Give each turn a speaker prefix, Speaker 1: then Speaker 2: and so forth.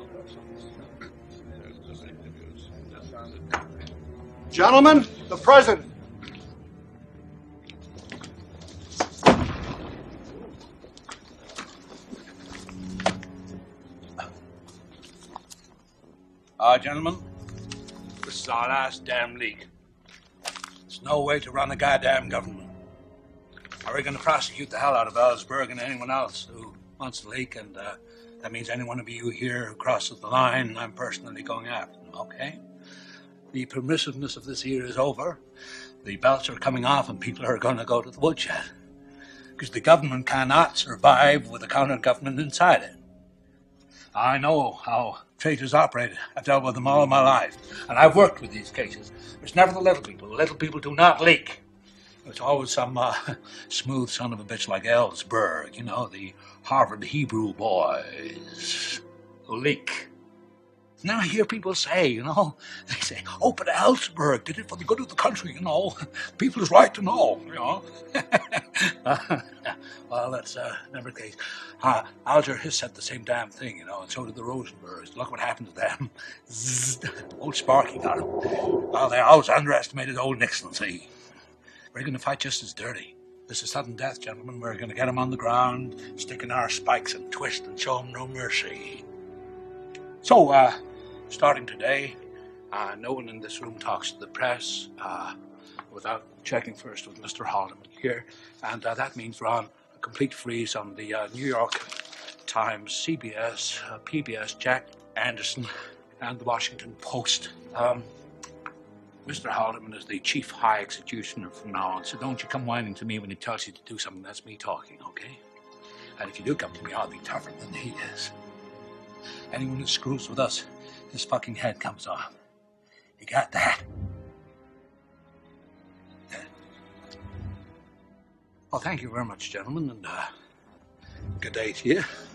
Speaker 1: Gentlemen, the President.
Speaker 2: Gentlemen, this is our last damn leak. There's no way to run a goddamn government. We're going to prosecute the hell out of Ellsberg and anyone else who wants to leak, and that means any one of you here who crosses the line, I'm personally going after them, okay? The permissiveness of this year is over. The belts are coming off and people are going to go to the woodshed. Because the government cannot survive with a counter-government inside it. I know how traitors operate. I've dealt with them all of my life. And I've worked with these cases. There's never the little people. The little people do not leak. It's always some smooth son of a bitch like Ellsberg, you know, the Harvard Hebrew boys who leak. Now I hear people say, you know, they say, oh, but Ellsberg did it for the good of the country, you know. People is right to know, you know. Well, that's never the case. Alger has said the same damn thing, you know, and so did the Rosenbergs. Look what happened to them. Old Sparky got him. Well, they always underestimated old Nixon, see. We're going to fight just as dirty. This is sudden death, gentlemen. We're going to get him on the ground, stick in our spikes and twist and show him no mercy. So, starting today, no one in this room talks to the press without checking first with Mr. Haldeman here. And that means we're on a complete freeze on the New York Times, CBS, PBS, Jack Anderson, and the Washington Post. Mr. Haldeman is the chief high executioner from now on, so don't you come whining to me when he tells you to do something. That's me talking, okay? And if you do come to me, I'll be tougher than he is. Anyone who screws with us, his fucking head comes off. You got that? Well, thank you very much, gentlemen, and good day to you.